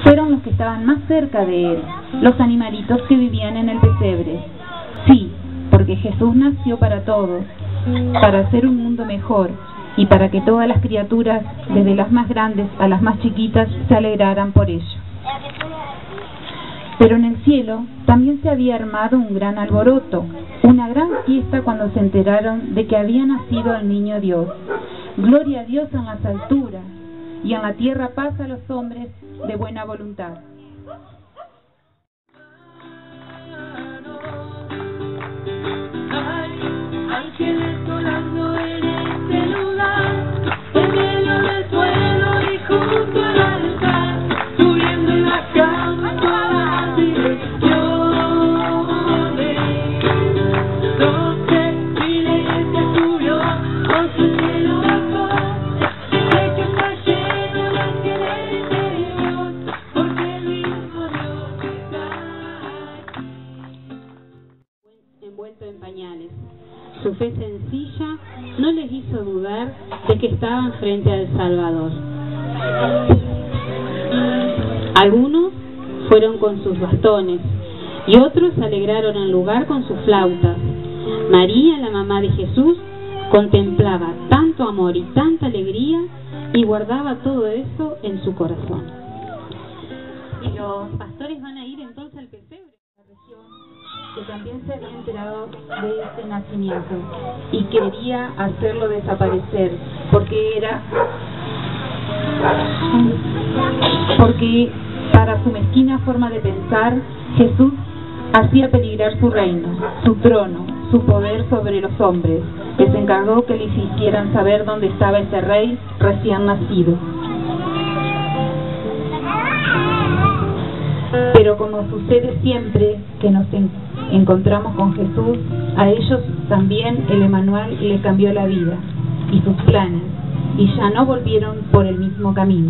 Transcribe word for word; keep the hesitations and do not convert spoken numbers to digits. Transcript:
fueron los que estaban más cerca de él, los animalitos que vivían en el pesebre. Sí, porque Jesús nació para todos, para hacer un mundo mejor y para que todas las criaturas, desde las más grandes a las más chiquitas, se alegraran por ello. Pero en el cielo también se había armado un gran alboroto, una gran fiesta cuando se enteraron de que había nacido el niño Dios. Gloria a Dios en las alturas, y en la tierra paz a los hombres de buena voluntad. Ángeles volando en este lugar, en medio del suelo y junto al altar, subiendo y bajando en todas las direcciones. Donde mi la iglesia subió con su cielo bajó, sé que está lleno de ángeles de Dios, porque el mismo Dios está aquí. Envuelto en pañales. Su fe sencilla no les hizo dudar de que estaban frente al Salvador. Algunos fueron con sus bastones y otros alegraron el lugar con sus flautas. María, la mamá de Jesús, contemplaba tanto amor y tanta alegría y guardaba todo eso en su corazón. Y los pastores van a ir entonces al pesebre, que también se había enterado de este nacimiento y quería hacerlo desaparecer porque era porque para su mezquina forma de pensar Jesús hacía peligrar su reino, su trono, su poder sobre los hombres. Les encargó que les hicieran saber dónde estaba ese rey recién nacido. Pero como sucede siempre que nos encontramos encontramos con Jesús, a ellos también el Emanuel le cambió la vida y sus planes, y ya no volvieron por el mismo camino.